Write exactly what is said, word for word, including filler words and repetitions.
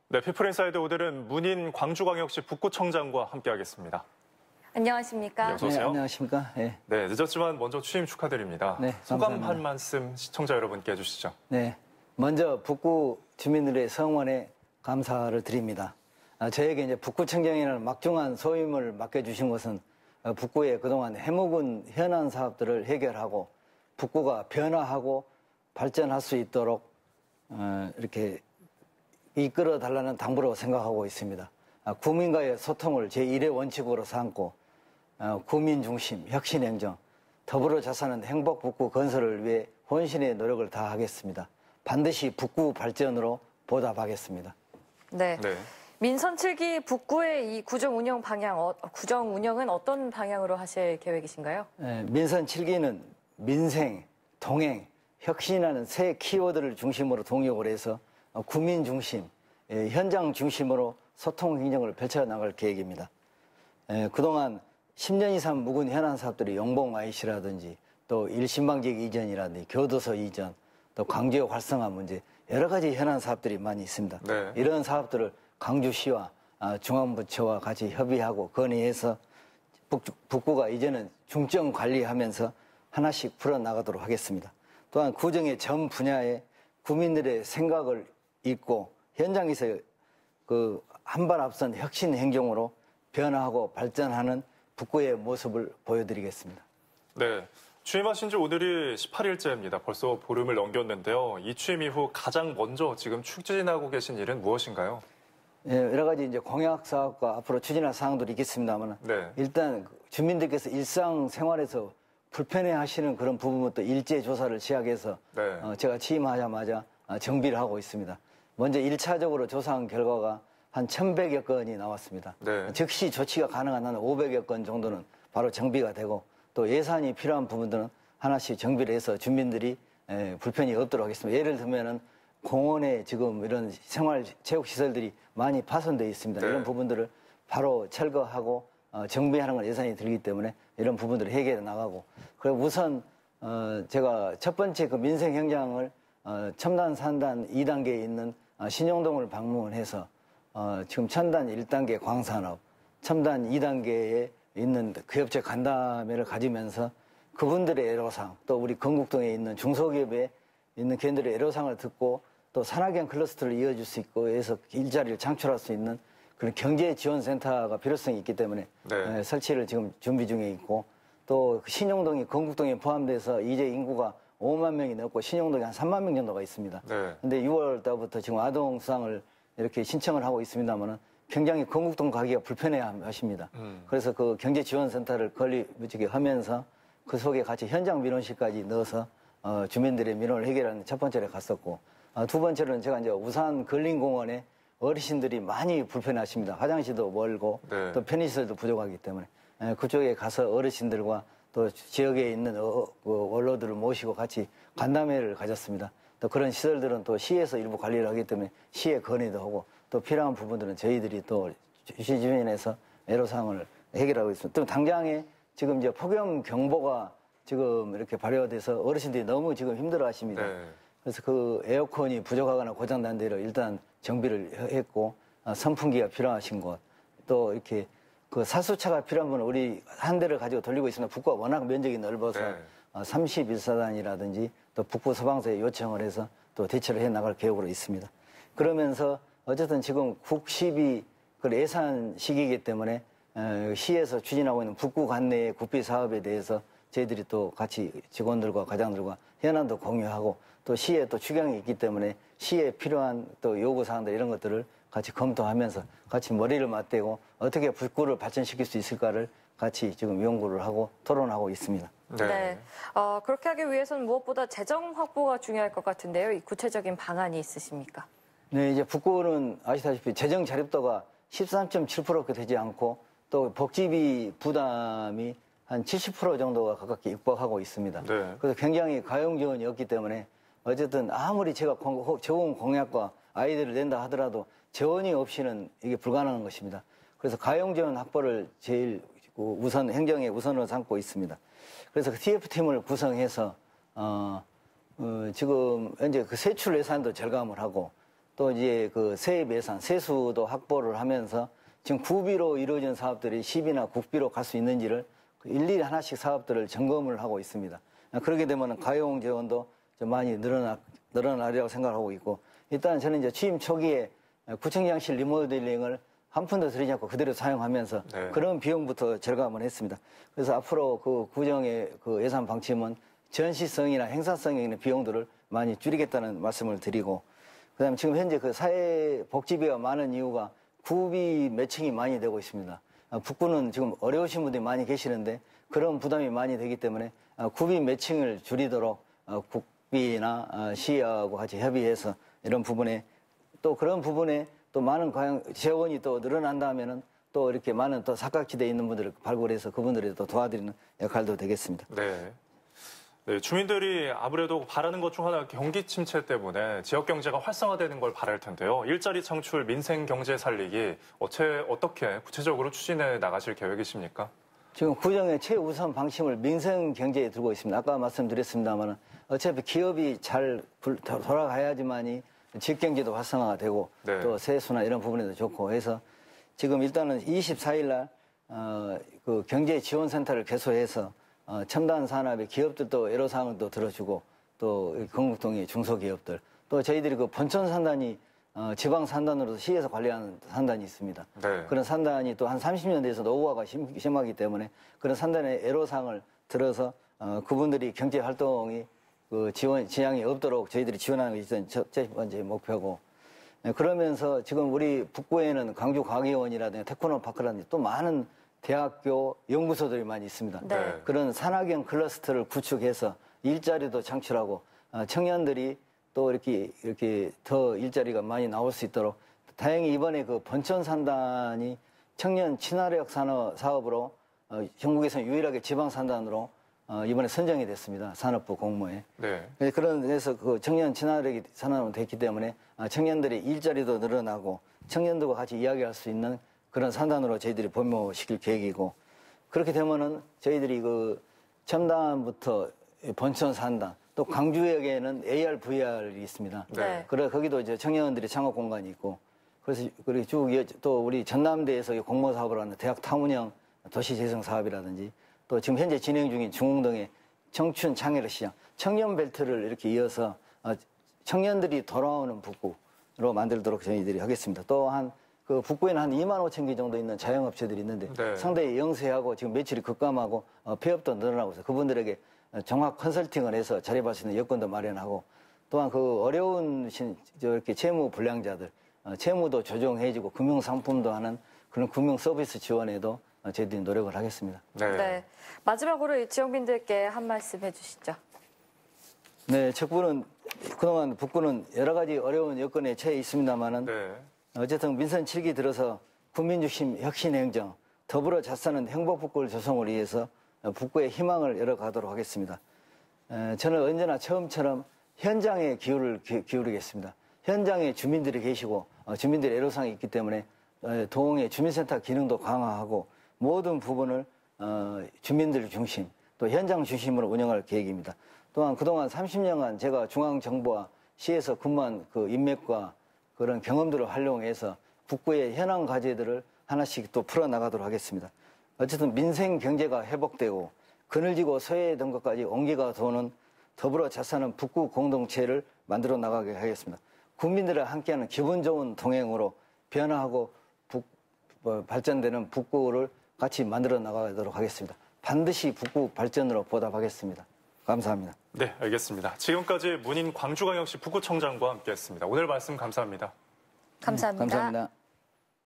네, 피플인사이드 오늘은 문인 광주광역시 북구청장과 함께하겠습니다. 안녕하십니까? 네, 어서 오세요. 네, 안녕하십니까? 네. 네, 늦었지만 먼저 취임 축하드립니다. 네, 소감 감사합니다. 한 말씀 시청자 여러분께 해주시죠. 네, 먼저 북구 주민들의 성원에 감사를 드립니다. 아, 저에게 이제 북구청장이라는 막중한 소임을 맡겨주신 것은 어, 북구의 그동안 해묵은 현안 사업들을 해결하고 북구가 변화하고 발전할 수 있도록 어, 이렇게 이끌어 달라는 당부로 생각하고 있습니다. 아, 국민과의 소통을 제일의 원칙으로 삼고 어, 국민 중심, 혁신 행정, 더불어 자사는 행복 북구 건설을 위해 혼신의 노력을 다하겠습니다. 반드시 북구 발전으로 보답하겠습니다. 네. 네. 민선 칠 기 북구의 이 구정 운영 방향, 어, 구정 운영은 어떤 방향으로 하실 계획이신가요? 네, 민선 칠 기는 민생, 동행, 혁신이라는 세 키워드를 중심으로 동력을 해서 어, 국민 중심, 예, 현장 중심으로 소통 행정을 펼쳐나갈 계획입니다. 예, 그동안 십 년 이상 묵은 현안 사업들이 용봉 아이씨라든지 또 일신방지역 이전이라든지 교도소 이전, 또 광주역 활성화 문제 여러 가지 현안 사업들이 많이 있습니다. 네. 이런 사업들을 광주시와 아, 중앙부처와 같이 협의하고 건의해서 북, 북구가 이제는 중점 관리하면서 하나씩 풀어나가도록 하겠습니다. 또한 구정의 전 분야에 국민들의 생각을 읽고 현장에서 그 한 발 앞선 혁신 행정으로 변화하고 발전하는 북구의 모습을 보여드리겠습니다. 네. 취임하신 지 오늘이 십팔 일째입니다. 벌써 보름을 넘겼는데요. 이 취임 이후 가장 먼저 지금 추진하고 계신 일은 무엇인가요? 예, 여러 가지 이제 공약 사업과 앞으로 추진할 사항들이 있겠습니다만, 네. 일단 주민들께서 일상 생활에서 불편해 하시는 그런 부분부터 일제 조사를 시작해서 네. 어, 제가 취임하자마자 어, 정비를 하고 있습니다. 먼저 일 차적으로 조사한 결과가 한 천백여 건이 나왔습니다. 네. 즉시 조치가 가능한 한 오백여 건 정도는 바로 정비가 되고 또 예산이 필요한 부분들은 하나씩 정비를 해서 주민들이 에, 불편이 없도록 하겠습니다. 예를 들면은 공원에 지금 이런 생활 체육 시설들이 많이 파손되어 있습니다. 네. 이런 부분들을 바로 철거하고 어, 정비하는 건 예산이 들기 때문에 이런 부분들을 해결해 나가고, 그리고 우선 어, 제가 첫 번째 그 민생 현장을 어, 첨단 산단 이 단계에 있는 어, 신용동을 방문해서 어, 지금 첨단 일 단계 광산업, 첨단 이 단계에 있는 기업체 간담회를 가지면서 그분들의 애로사항, 또 우리 건국동에 있는 중소기업에 있는 걔들의 애로사항을 듣고 또 산학연 클러스터를 이어줄 수 있고 해서 일자리를 창출할 수 있는 그런 경제지원센터가 필요성이 있기 때문에 네. 에, 설치를 지금 준비 중에 있고, 또 신용동이 건국동에 포함돼서 이제 인구가 오만 명이 넘고 신용동이 한 삼만 명 정도가 있습니다. 네. 근데 유월 달부터 지금 아동 수당을 이렇게 신청을 하고 있습니다만은 굉장히 건국동 가기가 불편해 하십니다. 음. 그래서 그 경제지원센터를 건립 하면서 그 속에 같이 현장 민원실까지 넣어서 어, 주민들의 민원을 해결하는 첫 번째로 갔었고, 어, 두 번째로는 제가 이제 우산 근린공원에 어르신들이 많이 불편하십니다. 화장실도 멀고 네. 또 편의시설도 부족하기 때문에 에, 그쪽에 가서 어르신들과 또 지역에 있는 어, 그 원로들을 모시고 같이 간담회를 가졌습니다. 또 그런 시설들은 또 시에서 일부 관리를 하기 때문에 시에 건의도 하고, 또 필요한 부분들은 저희들이 또 시 주민에서 애로사항을 해결하고 있습니다. 또 당장에 지금 이제 폭염 경보가 지금 이렇게 발효돼서 어르신들이 너무 지금 힘들어 하십니다. 네. 그래서 그 에어컨이 부족하거나 고장난 대로 일단 정비를 했고, 어, 선풍기가 필요하신 곳, 또 이렇게 그 사수차가 필요한 분은 우리 한 대를 가지고 돌리고 있습니다. 북구가 워낙 면적이 넓어서 네. 어, 삼십일 사단이라든지 또 북구 소방서에 요청을 해서 또 대처를 해 나갈 계획으로 있습니다. 그러면서 어쨌든 지금 국십이 그 예산 시기이기 때문에 어, 시에서 추진하고 있는 북구 관내의 국비 사업에 대해서 저희들이 또 같이 직원들과 과장들과 현안도 공유하고, 또 시에 또 추경이 있기 때문에 시에 필요한 또 요구사항들 이런 것들을 같이 검토하면서 같이 머리를 맞대고 어떻게 북구를 발전시킬 수 있을까를 같이 지금 연구를 하고 토론하고 있습니다. 네. 네. 어, 그렇게 하기 위해서는 무엇보다 재정 확보가 중요할 것 같은데요. 이 구체적인 방안이 있으십니까? 네, 이제 북구는 아시다시피 재정 자립도가 십삼 점 칠 퍼센트가 되지 않고 또 복지비 부담이 한 칠십 퍼센트 정도가 가깝게 육박하고 있습니다. 네. 그래서 굉장히 가용 지원이 없기 때문에 어쨌든 아무리 제가 공, 좋은 공약과 아이디어를 낸다 하더라도 재원이 없이는 이게 불가능한 것입니다. 그래서 가용 지원 확보를 제일 우선 행정의 우선으로 삼고 있습니다. 그래서 그 티에프팀을 구성해서 어, 어, 지금 현재 그 세출 예산도 절감을 하고 또 이제 그 세입 예산, 세수도 확보를 하면서 지금 구비로 이루어진 사업들이 시비나 국비로 갈 수 있는지를 일일이 하나씩 사업들을 점검을 하고 있습니다. 그렇게 되면 가용 재원도 좀 많이 늘어나, 늘어나리라고 생각하고 있고, 일단 저는 이제 취임 초기에 구청장실 리모델링을 한 푼도 들이지 않고 그대로 사용하면서 네. 그런 비용부터 절감을 했습니다. 그래서 앞으로 그 구정의 그 예산 방침은 전시성이나 행사성에 있는 비용들을 많이 줄이겠다는 말씀을 드리고, 그다음에 지금 현재 그 사회복지비가 많은 이유가 구비 매칭이 많이 되고 있습니다. 북구는 지금 어려우신 분들이 많이 계시는데 그런 부담이 많이 되기 때문에 구비 매칭을 줄이도록 국비나 시하고 같이 협의해서 이런 부분에 또 그런 부분에 또 많은 과연 재원이 또 늘어난다면은 또 이렇게 많은 또 사각지대에 있는 분들을 발굴해서 그분들이 또 도와드리는 역할도 되겠습니다. 네. 네, 주민들이 아무래도 바라는 것 중 하나가 경기 침체 때문에 지역 경제가 활성화되는 걸 바랄 텐데요. 일자리 창출, 민생 경제 살리기 어째, 어떻게 구체적으로 추진해 나가실 계획이십니까? 지금 구정의 최우선 방침을 민생 경제에 두고 있습니다. 아까 말씀드렸습니다만 어차피 기업이 잘 돌아가야지만이 지역 경제도 활성화가 되고 네. 또 세수나 이런 부분에도 좋고 해서 지금 일단은 이십사 일 날 어, 그 경제지원센터를 개소해서 어, 첨단 산업의 기업들도 애로사항을 또 들어주고 또 건국동의 중소기업들 또 저희들이 그 본촌 산단이 어, 지방 산단으로서 시에서 관리하는 산단이 있습니다. 네. 그런 산단이 또 한 삼십 년 돼서 노후화가 심, 심하기 때문에 그런 산단의 애로사항을 들어서 어, 그분들이 경제 활동이 그 지원 지향이 없도록 저희들이 지원하는 것이 일단 첫째 번째 목표고, 네, 그러면서 지금 우리 북구에는 광주과학의원이라든지 테크노파크라든지 또 많은 대학교 연구소들이 많이 있습니다. 네. 그런 산학형 클러스터를 구축해서 일자리도 창출하고 어, 청년들이 또 이렇게 이렇게 더 일자리가 많이 나올 수 있도록 다행히 이번에 그 번촌 산단이 청년 친화력 산업 사업으로 어, 전국에서 유일하게 지방 산단으로 어, 이번에 선정이 됐습니다. 산업부 공모에. 네. 그런 데서 그 청년 친화력이 산업은 됐기 때문에 어, 청년들의 일자리도 늘어나고 청년들과 같이 이야기할 수 있는 그런 산단으로 저희들이 번모시킬 계획이고, 그렇게 되면은 저희들이 그 첨단부터 번촌 산단 또 광주역에는 에이알, 브이알이 있습니다. 네. 그래 거기도 이제 청년들이 창업 공간이 있고, 그래서 그리고 쭉 또 우리 전남대에서 공모 사업을 하는 대학 탐운형 도시 재생 사업이라든지 또 지금 현재 진행 중인 중흥동의 청춘 창의력 시장 청년 벨트를 이렇게 이어서 청년들이 돌아오는 북구로 만들도록 저희들이 하겠습니다. 또한 그 북구에는 한 이만 오천 개 정도 있는 자영업체들이 있는데 네. 상당히 영세하고 지금 매출이 급감하고 어, 폐업도 늘어나고 있어요. 그분들에게 정확 컨설팅을 해서 자립할 수 있는 여건도 마련하고, 또한 그 어려운 신, 이렇게 채무 불량자들 어, 채무도 조정해주고 금융 상품도 하는 그런 금융 서비스 지원에도 어, 저희들이 노력을 하겠습니다. 네. 네. 마지막으로 지역민들께 한 말씀 해주시죠. 네, 척부는 그동안 북구는 여러 가지 어려운 여건에 처해 있습니다만은 네. 어쨌든 민선 칠 기 들어서 국민중심 혁신행정, 더불어 잘 사는 행복북구를 조성을 위해서 북구의 희망을 열어가도록 하겠습니다. 에, 저는 언제나 처음처럼 현장에 기울을, 기, 기울이겠습니다. 현장에 주민들이 계시고 어, 주민들의 애로사항이 있기 때문에 어, 도흥의 주민센터 기능도 강화하고 모든 부분을 어, 주민들 중심 또 현장 중심으로 운영할 계획입니다. 또한 그동안 삼십 년간 제가 중앙정부와 시에서 근무한 그 인맥과 그런 경험들을 활용해서 북구의 현안 과제들을 하나씩 또 풀어나가도록 하겠습니다. 어쨌든 민생 경제가 회복되고 그늘지고 소외된 것까지 온기가 도는 더불어 잘 사는 북구 공동체를 만들어 나가게 하겠습니다. 국민들과 함께하는 기분 좋은 동행으로 변화하고 북, 어, 발전되는 북구를 같이 만들어 나가도록 하겠습니다. 반드시 북구 발전으로 보답하겠습니다. 감사합니다. 네, 알겠습니다. 지금까지 문인 광주광역시 북구청장과 함께했습니다. 오늘 말씀 감사합니다. 감사합니다. 감사합니다.